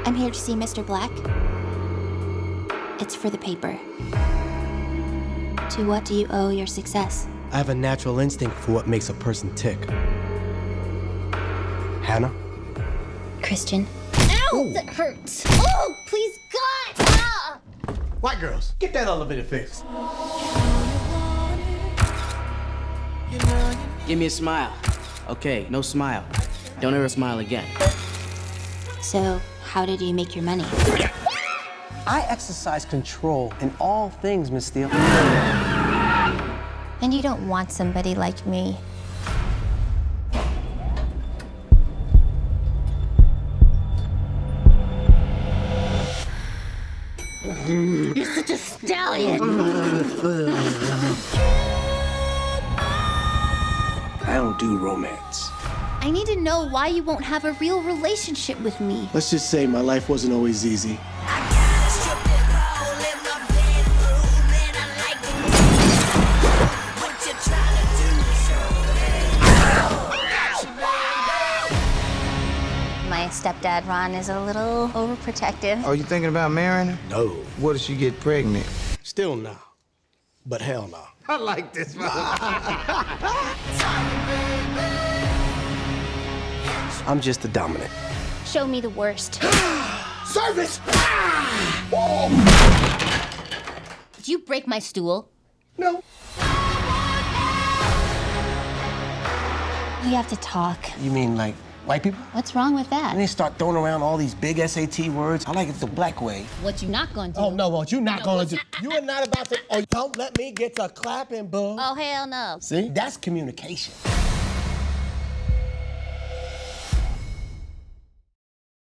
I'm here to see Mr. Black. It's for the paper. To what do you owe your success? I have a natural instinct for what makes a person tick. Hannah? Christian. Ow! That hurts. Oh, please, God! Ah! White girls, get that elevator fixed. Give me a smile. Okay, no smile. Don't ever smile again. So, how did you make your money? I exercise control in all things, Miss Steele. And you don't want somebody like me. You're such a stallion. I don't do romance. I need to know why you won't have a real relationship with me. Let's just say my life wasn't always easy. My stepdad, Ron, is a little overprotective. Are you thinking about marrying her? No. What if she get pregnant? Still no. But hell no. I like this one. I'm just the dominant. Show me the worst. Service! Did you break my stool? No. We have to talk. You mean like white people? What's wrong with that? And they start throwing around all these big SAT words. I like it the black way. What you not gonna do? Oh, no, what you not gonna do? You are not about to. Oh, don't let me get to clapping, boo. Oh, hell no. See? That's communication.